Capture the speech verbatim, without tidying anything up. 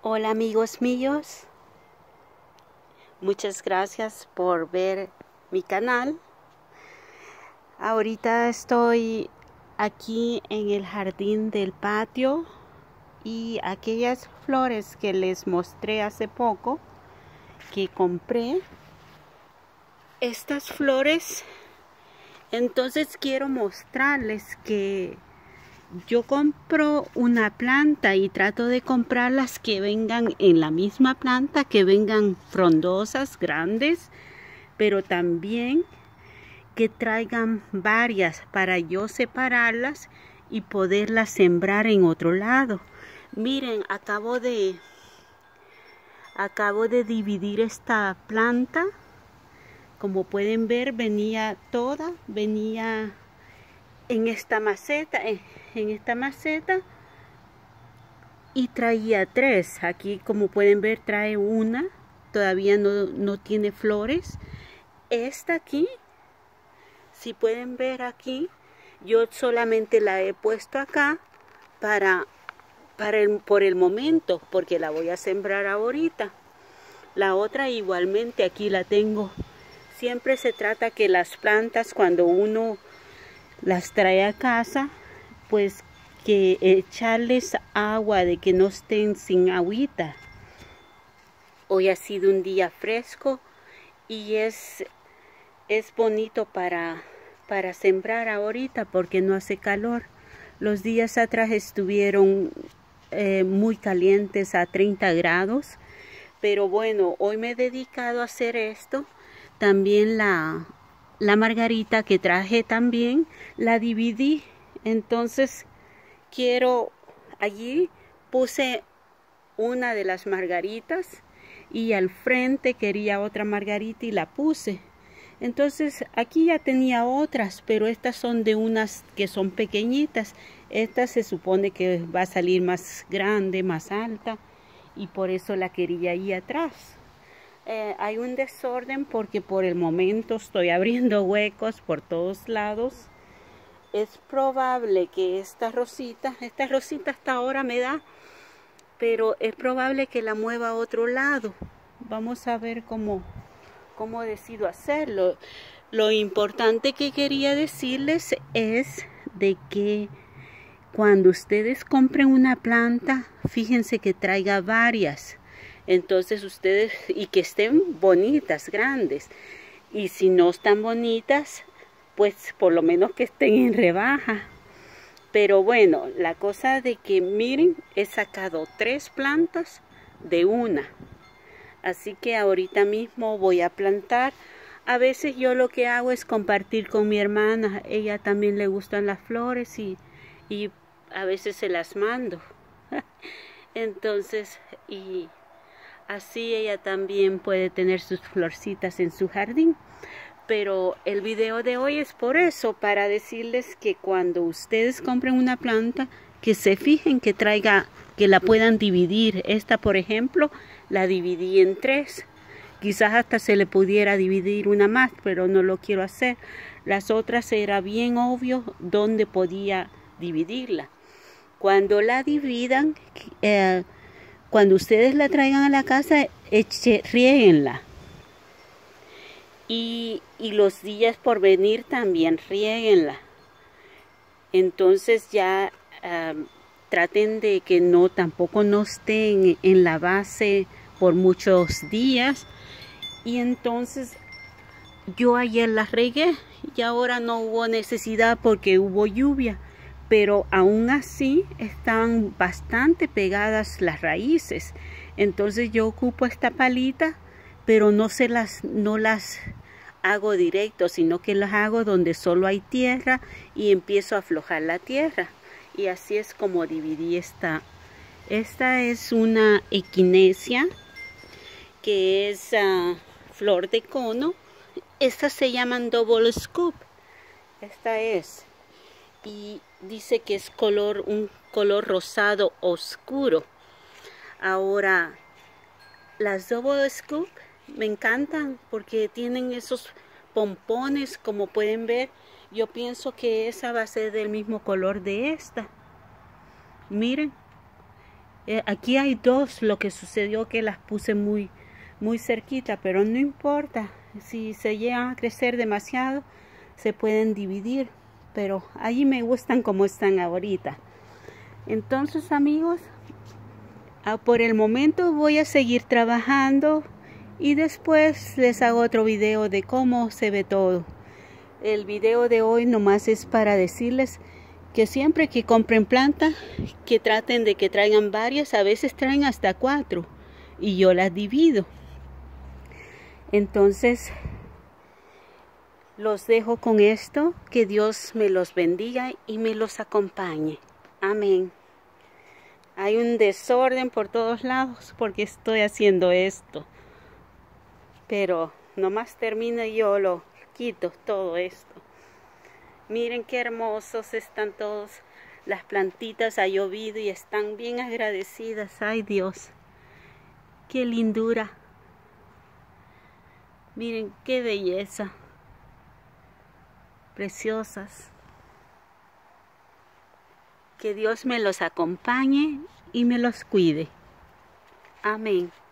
Hola amigos míos, muchas gracias por ver mi canal. Ahorita estoy aquí en el jardín del patio y aquellas flores que les mostré hace poco que compré, estas flores, entonces quiero mostrarles que yo compro una planta y trato de comprarlas que vengan en la misma planta, que vengan frondosas, grandes, pero también que traigan varias para yo separarlas y poderlas sembrar en otro lado. Miren, acabo de, acabo de dividir esta planta. Como pueden ver, venía toda, venía en esta maceta, en, en esta maceta y traía tres. Aquí como pueden ver trae una, todavía no, no tiene flores. Esta aquí, si pueden ver aquí, yo solamente la he puesto acá para, para el, por el momento, porque la voy a sembrar ahorita. La otra igualmente aquí la tengo. Siempre se trata que las plantas, cuando uno las trae a casa, pues que echarles agua, de que no estén sin agüita. Hoy ha sido un día fresco y es, es bonito para, para sembrar ahorita porque no hace calor. Los días atrás estuvieron eh, muy calientes, a treinta grados, pero bueno, hoy me he dedicado a hacer esto. También la La margarita que traje también la dividí, entonces quiero, allí puse una de las margaritas y al frente quería otra margarita y la puse. Entonces aquí ya tenía otras, pero estas son de unas que son pequeñitas. Esta se supone que va a salir más grande, más alta, y por eso la quería ahí atrás. Eh, hay un desorden porque por el momento estoy abriendo huecos por todos lados. Es probable que esta rosita, esta rosita hasta ahora me da, pero es probable que la mueva a otro lado. Vamos a ver cómo, cómo decido hacerlo. Lo importante que quería decirles es de que cuando ustedes compren una planta, fíjense que traiga varias. Entonces ustedes, y que estén bonitas, grandes. Y si no están bonitas, pues por lo menos que estén en rebaja. Pero bueno, la cosa de que miren, he sacado tres plantas de una. Así que ahorita mismo voy a plantar. A veces yo lo que hago es compartir con mi hermana. Ella también le gustan las flores y, y a veces se las mando. Entonces, y así ella también puede tener sus florcitas en su jardín. Pero el video de hoy es por eso, para decirles que cuando ustedes compren una planta, que se fijen que traiga, que la puedan dividir. Esta, por ejemplo, la dividí en tres. Quizás hasta se le pudiera dividir una más, pero no lo quiero hacer. Las otras era bien obvio dónde podía dividirla. Cuando la dividan, eh, cuando ustedes la traigan a la casa, eche, riéguenla. Y, y los días por venir también riéguenla. Entonces ya um, traten de que no, tampoco no estén en la base por muchos días. Y entonces yo ayer las regué y ahora no hubo necesidad porque hubo lluvia. Pero aún así están bastante pegadas las raíces. Entonces yo ocupo esta palita, pero no se las no las hago directo, sino que las hago donde solo hay tierra y empiezo a aflojar la tierra. Y así es como dividí esta. Esta es una equinesia, que es uh, flor de cono. Estas se llaman double scoop. Esta es. Y dice que es color, un color rosado oscuro. Ahora, las double scoop me encantan porque tienen esos pompones, como pueden ver. Yo pienso que esa va a ser del mismo color de esta. Miren, Eh, aquí hay dos, lo que sucedió que las puse muy, muy cerquita, pero no importa. Si se llegan a crecer demasiado, se pueden dividir, pero allí me gustan como están ahorita. Entonces, amigos, por el momento voy a seguir trabajando y después les hago otro video de cómo se ve todo. El video de hoy nomás es para decirles que siempre que compren planta, que traten de que traigan varias, a veces traen hasta cuatro y yo las divido. Entonces, los dejo con esto, que Dios me los bendiga y me los acompañe. Amén. Hay un desorden por todos lados porque estoy haciendo esto, pero nomás termino y yo lo quito todo esto. Miren qué hermosos están todos, las plantitas, ha llovido y están bien agradecidas. Ay Dios, qué lindura. Miren qué belleza, preciosas. Que Dios me los acompañe y me los cuide. Amén.